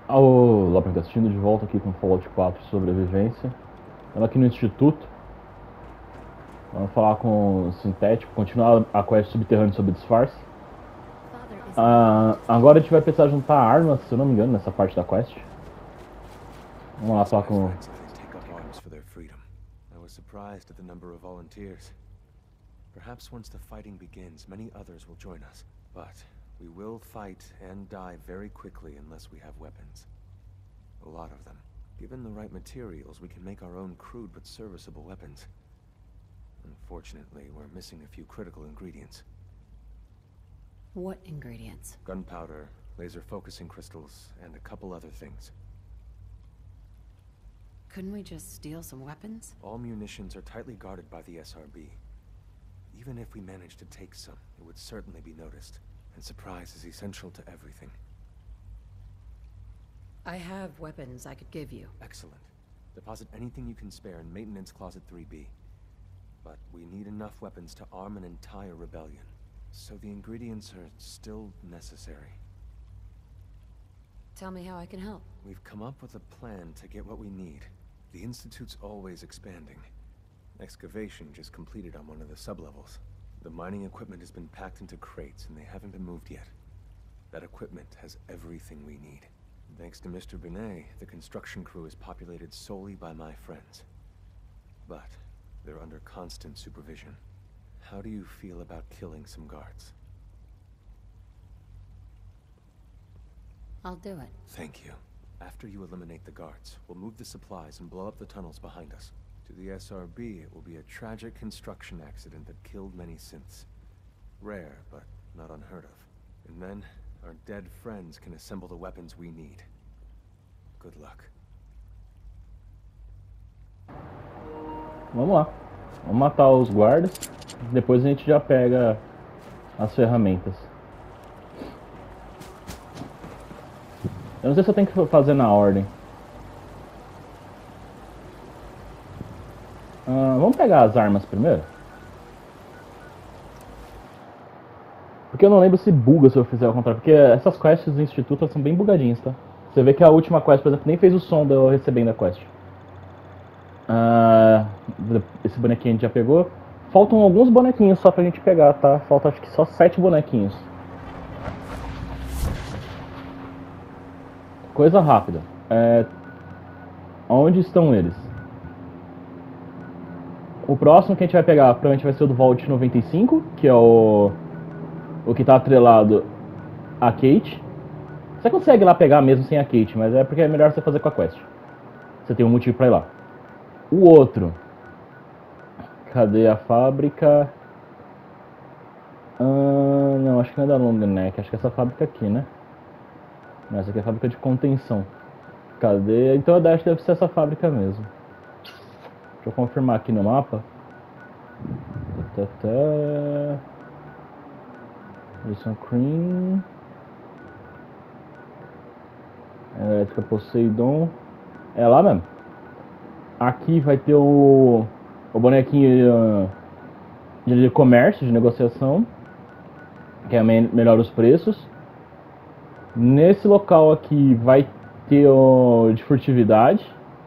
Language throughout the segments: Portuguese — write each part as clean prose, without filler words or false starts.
Olá, para quem tá assistindo, de volta aqui com Fallout 4 Sobrevivência. Estamos aqui no Instituto. Vamos falar com o Sintético, continuar a quest subterrânea sobre disfarce. Agora a gente vai precisar juntar armas, se eu não me engano, nessa parte da quest. Vamos lá falar com... Surprised at the number of volunteers. Perhaps once the fighting begins, many others will join us. But we will fight and die very quickly unless we have weapons. A lot of them. Given the right materials, we can make our own crude but serviceable weapons. Unfortunately, we're missing a few critical ingredients. What ingredients? Gunpowder, laser focusing crystals, and a couple other things. Couldn't we just steal some weapons? All munitions are tightly guarded by the SRB. Even if we managed to take some, it would certainly be noticed. And surprise is essential to everything. I have weapons I could give you. Excellent. Deposit anything you can spare in Maintenance Closet 3B. But we need enough weapons to arm an entire rebellion. So the ingredients are still necessary. Tell me how I can help. We've come up with a plan to get what we need. The Institute's always expanding. Excavation just completed on one of the sublevels. The mining equipment has been packed into crates and they haven't been moved yet. That equipment has everything we need. Thanks to Mr. Binet, the construction crew is populated solely by my friends. But they're under constant supervision. How do you feel about killing some guards? I'll do it. Thank you. After you eliminate the guards, we'll move the supplies and blow up the tunnels behind us. To the SRB, it will be a tragic construction accident that killed many synths. Rare, but not unheard of. And then, our dead friends can assemble the weapons we need. Good luck. Vamos lá. Vamos matar os guardas. Depois a gente já pega as ferramentas. Eu não sei se eu tenho que fazer na ordem. Vamos pegar as armas primeiro. Porque eu não lembro se buga se eu fizer ao contrário. Porque essas quests do Instituto são bem bugadinhas, tá? Você vê que a última quest, por exemplo, nem fez o som de eu recebendo a quest. Esse bonequinho a gente já pegou. Faltam alguns bonequinhos só pra gente pegar, tá? Falta acho que só 7 bonequinhos. Coisa rápida. Onde estão eles? O próximo que a gente vai pegar provavelmente vai ser o do Vault 95, que é o que tá atrelado a Kate. Você consegue ir lá pegar mesmo sem a Kate, mas é porque é melhor você fazer com a quest. Você tem um motivo pra ir lá. O outro. Cadê a fábrica? Não, acho que não é da Long Neck. Acho que é essa fábrica aqui, né? Essa aqui é a fábrica de contenção. Cadê? Então eu acho que deve ser essa fábrica mesmo. Deixa eu confirmar aqui no mapa. Wilson Cream. Elétrica Poseidon. É lá mesmo. Aqui vai ter o bonequinho de comércio, de negociação. Que é melhor os preços. Nesse local aqui vai ter o de furtividade.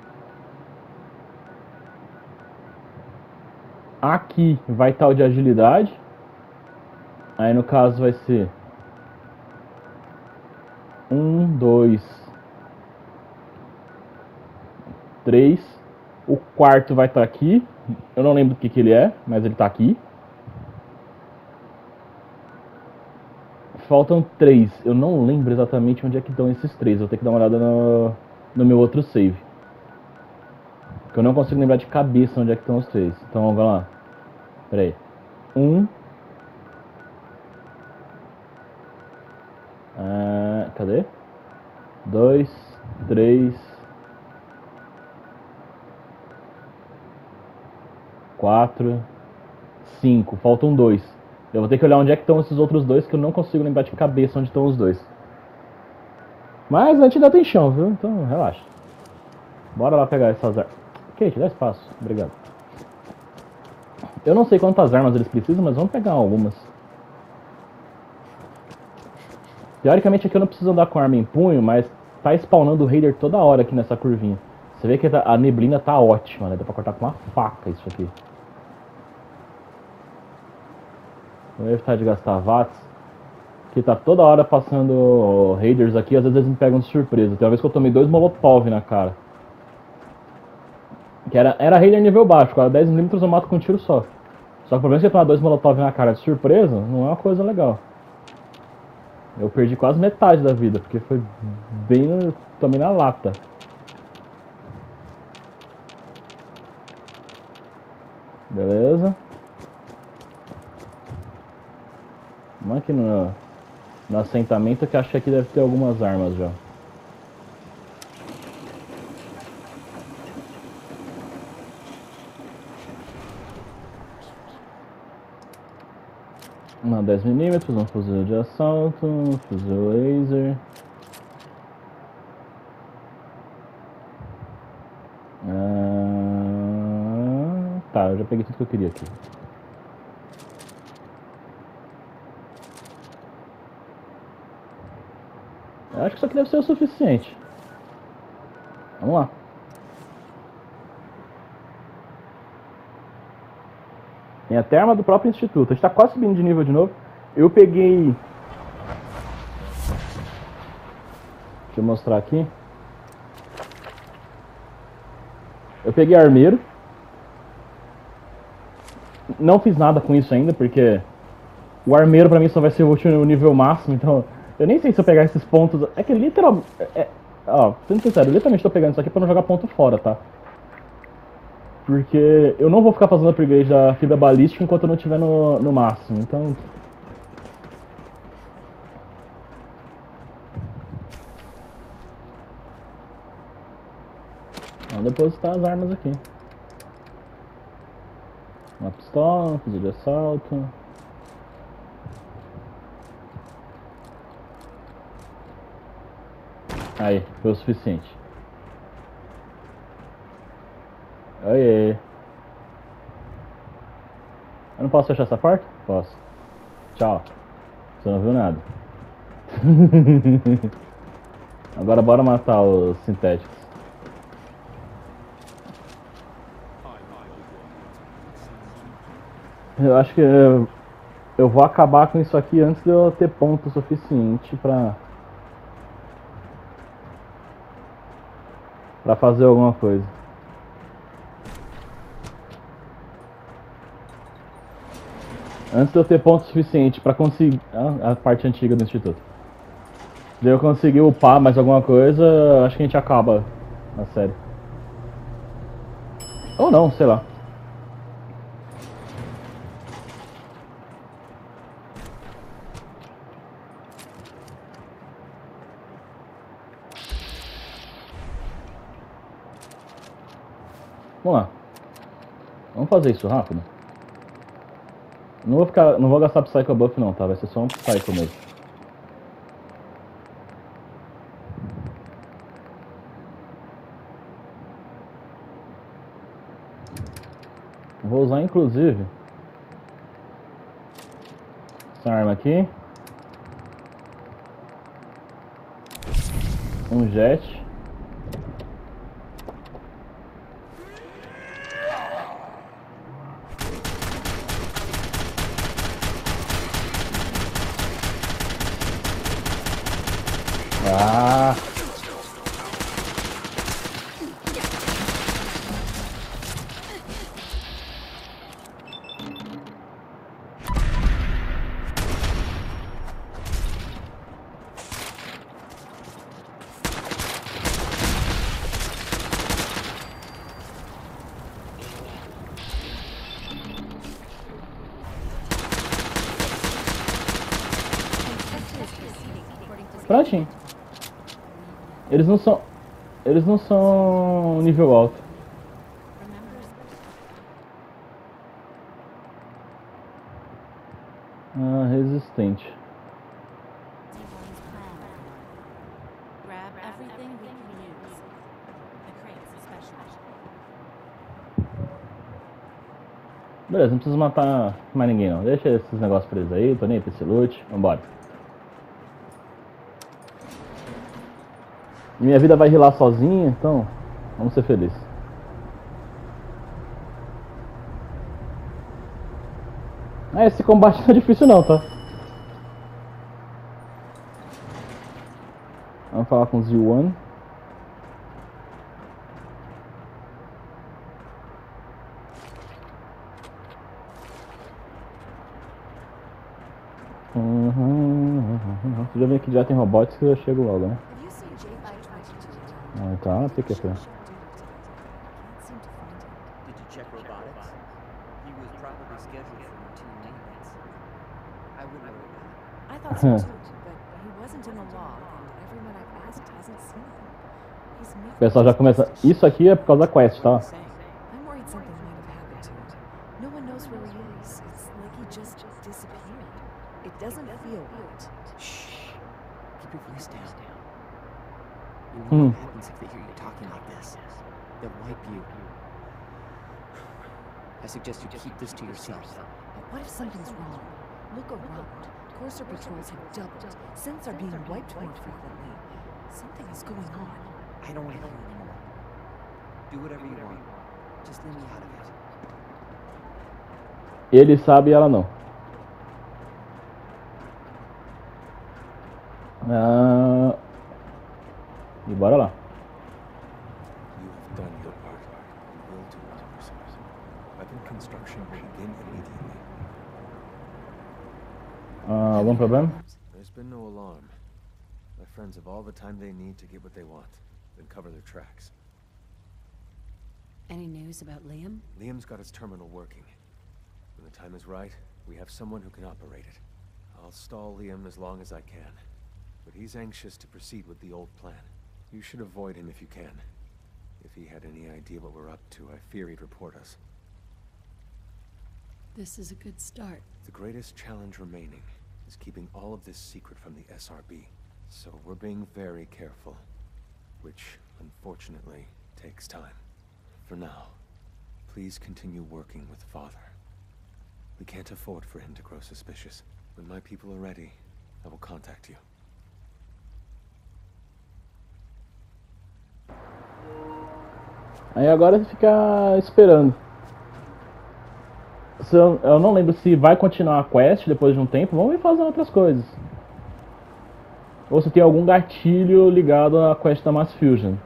Aqui vai estar o de agilidade. Aí no caso vai ser 1, 2, 3. O quarto vai estar aqui. Eu não lembro do que ele é, mas ele está aqui. Faltam 3. Eu não lembro exatamente onde é que estão esses 3. Vou ter que dar uma olhada no meu outro save. Porque eu não consigo lembrar de cabeça onde é que estão os 3. Então vamos lá. Pera aí. 1. Cadê? 2, 3. 4. 5. Faltam 2. Eu vou ter que olhar onde é que estão esses outros 2, que eu não consigo lembrar de cabeça onde estão os 2. Mas a gente ainda tem chão, viu? Então relaxa. Bora lá pegar essas armas. Kate, dá espaço. Obrigado. Eu não sei quantas armas eles precisam, mas vamos pegar algumas. Teoricamente aqui eu não preciso andar com arma em punho, mas tá spawnando o Raider toda hora aqui nessa curvinha. Você vê que a neblina tá ótima, né? Dá pra cortar com uma faca isso aqui. Vou evitar de gastar watts. Que tá toda hora passando Raiders aqui, às vezes eles me pegam de surpresa. Tem uma vez que eu tomei 2 Molotov na cara. Que era Raider nível baixo, cada 10mm eu mato com um tiro só. Só que o problema é que você tomar 2 Molotov na cara de surpresa, não é uma coisa legal. Eu perdi quase metade da vida, porque foi bem tomei na lata. Beleza. Vamos aqui no assentamento, que acho que aqui deve ter algumas armas já. Uma 10mm, um fuzil de assalto, um fuzil laser. Tá, eu já peguei tudo que eu queria aqui. Eu acho que isso aqui deve ser o suficiente. Vamos lá. Tem até a arma do próprio instituto. A gente tá quase subindo de nível de novo. Eu peguei... Deixa eu mostrar aqui. Eu peguei armeiro. Não fiz nada com isso ainda, porque... O armeiro pra mim só vai ser o nível máximo, então... Eu nem sei se eu pegar esses pontos... É que literalmente... Ó, sendo sincero, eu literalmente tô pegando isso aqui pra não jogar ponto fora, tá? Porque eu não vou ficar fazendo upgrade da fibra balística enquanto eu não estiver no máximo, então... Vamos depositar as armas aqui. Uma pistola, um fuzil de assalto... Aí, foi o suficiente. Oiê. Eu não posso fechar essa porta? Posso. Tchau. Você não viu nada. Agora bora matar os sintéticos. Eu acho que eu vou acabar com isso aqui antes de eu ter ponto suficiente pra fazer alguma coisa. Antes de eu ter ponto suficiente pra conseguir... a parte antiga do instituto. Se eu conseguir upar mais alguma coisa, acho que a gente acaba a série. Ou não, sei lá. Vamos lá. Vamos fazer isso rápido. Não vou gastar Psycho Buff não, tá? Vai ser só um Psycho mesmo. Vou usar inclusive essa arma aqui. Um jet. Ah! Prontinho. Eles não são nível alto. Ah, resistente. Beleza, não precisa matar mais ninguém não. Deixa esses negócios presos aí, tô nem aí pra esse loot. Vambora. Minha vida vai rilar sozinha, então vamos ser felizes. Esse combate não é difícil não, tá? Vamos falar com o Z1. Você já vem aqui, já tem robots que eu chego logo, né? Ah, tá, tem que ser. Did you check robotics? He was probably scheduled for routine maintenance. I wouldn't worry about it. I thought so too, but he wasn't in the log, and everyone I've asked hasn't seen him. He's O never. pessoal já começa. Isso aqui é por causa da quest, tá? I'm worried something might have happened to him. No one knows where he is. It's like he just disappeared. It doesn't feel right. Shh. Keep your voice down. You know what happens if they hear you talking like this? They'll wipe you. I suggest you keep this to yourself. But what if something's wrong? Look around. Courser patrols have doubled. Synths are being wiped more frequently. Something is going on. I don't want to hear anymore. Do whatever you want. Just leave me out of it. Ele sabe e ela não. E bora lá. You have done your part. You will do yours. Weapon construction will begin immediately. Algum problema? There's been no alarm. My friends have all the time they need to get what they want, then cover their tracks. Any news about Liam? Liam's got his terminal working. When the time is right, we have someone who can operate it. I'll stall Liam as long as I can, but he's anxious to proceed with the old plan. You should avoid him if you can. If he had any idea what we're up to, I fear he'd report us. This is a good start. The greatest challenge remaining is keeping all of this secret from the SRB. So we're being very careful, which, unfortunately, takes time. For now, please continue working with Father. We can't afford for him to grow suspicious. When my people are ready, I will contact you. Aí agora você fica esperando. Eu não lembro se vai continuar a quest depois de um tempo. Vamos ir fazendo outras coisas. Ou se tem algum gatilho ligado à quest da Mass Fusion.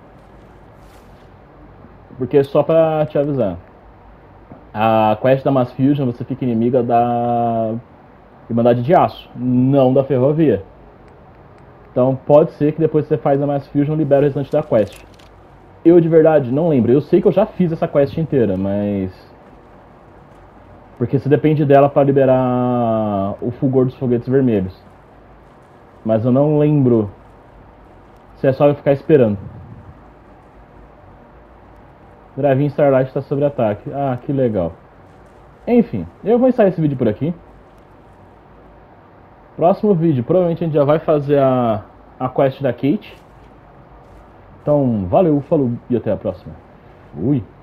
Porque só pra te avisar, a quest da Mass Fusion você fica inimiga da Irmandade de Aço, não da Ferrovia. Então pode ser que depois que você faz a Mass Fusion libera o restante da quest. Eu de verdade não lembro, eu sei que eu já fiz essa quest inteira, mas... Porque você depende dela para liberar o fulgor dos foguetes vermelhos. Mas eu não lembro se é só eu ficar esperando. Dravin Starlight está sob ataque. Ah, que legal. Enfim, eu vou encerrar esse vídeo por aqui. Próximo vídeo, provavelmente a gente já vai fazer a quest da Kate. Então, valeu, falou e até a próxima. Fui.